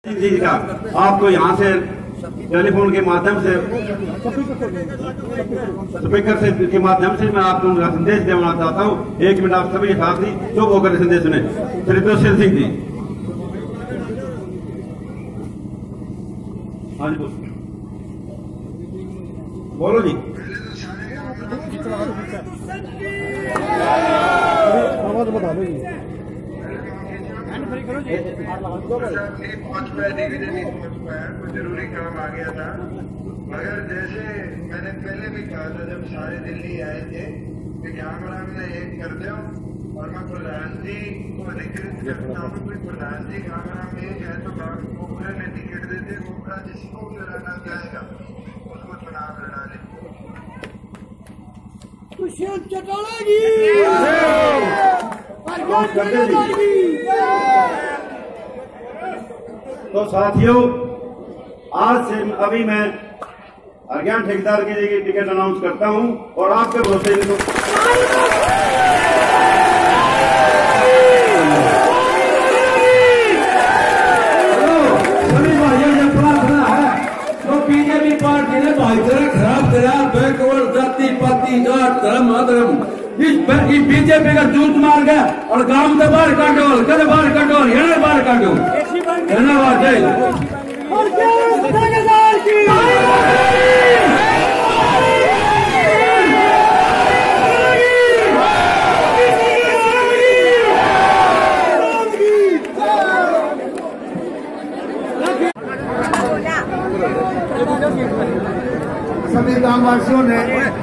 जी का आपको यहाँ से टेलीफोन के माध्यम से स्पीकर से के माध्यम से मैं आपको उनका संदेश देना चाहता हूँ। 1 मिनट आप सभी साथी चुप होकर संदेश सुने। श्री दुष्यंत सिंह जी। हाँ जी बोलो जी। आवाज बता दो जी। पहुंच पाया डिवीजन नहीं पहुंच पाया, कुछ जरूरी काम आ गया था। मगर जैसे मैंने पहले भी कहा था जब सारे दिल्ली आए थे कि कैमरा में एक कर दो और मैं प्रधान जी को अधिकृत करता हूँ। कोई प्रधान जी कैमरा में एक है तो गोखले ने टिकट देते, गोखला जिसको भी लड़ाना चाहेगा उसको चुनाव लड़ा ले। दुष्यंत चौटाला जी। तो साथियों, आज से अभी मैं अज्ञान ठेकेदार के लिए टिकट अनाउंस करता हूं और आपके भरोसे सभी भाइयों ने प्रार्थना है तो बीजेपी पार्टी ने भाईचारा खराब करा, बैकवर्ड जाति पाति जात धर्म अधर्म इस बीजेपी का जूत मार गया और गांव से बाहर काटो, कद बाहर काटो, यहाँ बाहर काटो। धन्यवाद। जय सभी ग्रामवासियों ने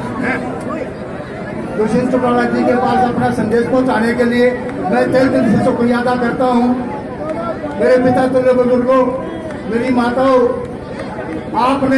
दुष्यंत चौटाला जी के पास अपना संदेश पहुंचाने के लिए मैं तहे दिल से शुक्रिया अदा करता हूं। मेरे पिता तुल्य बुजुर्गों, मेरी माताओं, आपने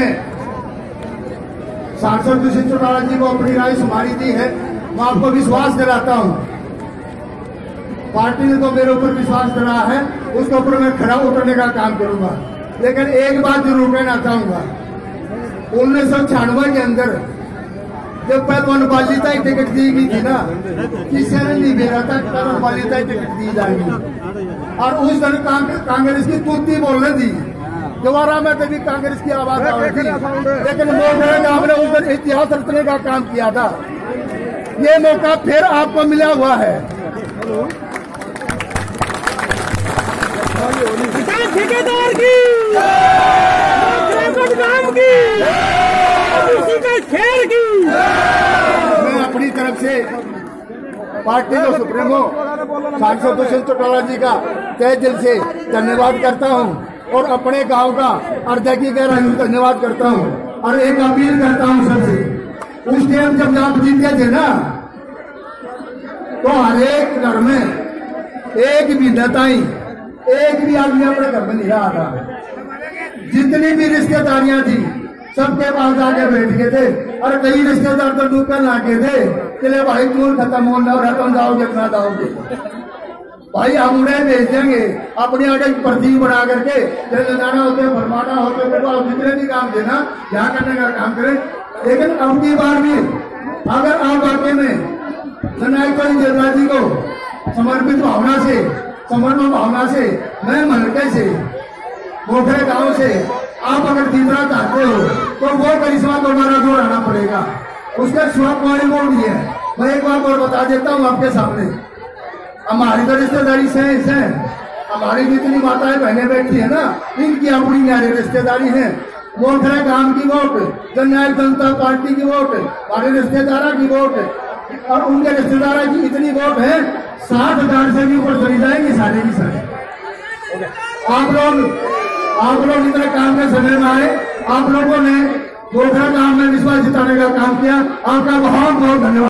सांसद दुष्यंत चौटाला जी को अपनी राय सुमारी दी है। मैं आपको विश्वास दिलाता हूं, पार्टी ने तो मेरे ऊपर विश्वास दिलाया है, उसके ऊपर मैं खड़ा उतरने का काम करूंगा। लेकिन एक बात जरूर कहना चाहूंगा, 1996 के अंदर जब पहलवान बालिता ही टिकट दी गई थी ना, किसी ने नहीं भेजा था पहलवान बालिता ही टिकट दी जाएगी और उस दिन कांग्रेस की तूती बोलने दी। दोबारा में कभी कांग्रेस की आवाज आ रही थी, लेकिन मोदी ने हमने उस दिन इतिहास रचने का काम किया था। ये मौका फिर आपको मिला हुआ है। ठेकेदार की मैं अपनी तरफ से पार्टी के सुप्रीमो सांसद दुष्यंत चौटाला जी का तहे दिल से धन्यवाद करता हूं और अपने गांव का हृदय की गहराई से धन्यवाद करता हूं और एक अपील करता हूं सबसे। उस टाइम जब आप जीते थे ना, तो हर एक घर में एक भी नेताई एक भी आदमी अपने घर में नहीं रहा था। जितनी भी रिश्तेदारियां थी सबके पास जाके बैठ गए थे और कई रिश्तेदार तो डूबकर लाके थे कि ले भाई तू खत्म होना और तुम जाओगे कितना जाओगे भाई, हम उन्हें भेज देंगे अपनी आगे पर्ची बना करके जाना होते फरमाना होते जितने भी काम देना यहाँ करने का काम करें। लेकिन अब की बार भी अगर आप वाकई में जननायक जनता जी को समर्पित भावना से समर्पण भावना से मैं मलके से मोखरे गांव से आप अगर जीतना चाहते हो तो वो करिश्मा को हमारा दोहराना पड़ेगा। उसके स्वाद वाली मोड़ भी है। मैं एक बार और बता देता हूँ आपके सामने, हमारी तो रिश्तेदारी से हमारी जितनी माताएं बहनें बैठी है ना, इनकी अपनी न्यारी रिश्तेदारी है। मोखरे गांव की वोट, जननायक जनता पार्टी की वोट, हमारे रिश्तेदारा की वोट और उनके रिश्तेदारा की इतनी वोट है 60,000 से भी ऊपर चली जाएंगी सारे की सारे। आप लोग इतने काम के समय में आए, आप लोगों ने गोखला गांव में विश्वास जिताने का काम किया। आपका बहुत बहुत धन्यवाद।